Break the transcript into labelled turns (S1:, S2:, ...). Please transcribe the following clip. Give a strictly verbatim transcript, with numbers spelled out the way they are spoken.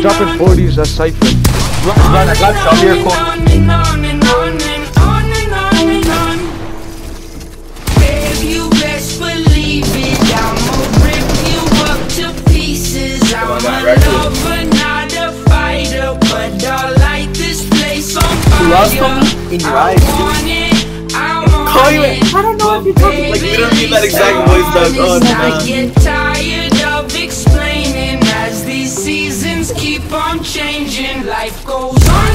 S1: dropping forties, that's cypher.
S2: Run, run, I got you. I'll be your coach.
S3: You best believe it, I'ma rip you up to pieces. I'm a lover, not a fighter, but I light this place on fire.
S2: In your eyes, call you in. I don't know if you're talking like literally that exact voice, dog. Oh,
S3: I get tired of explaining as these seasons keep on changing. Life goes on.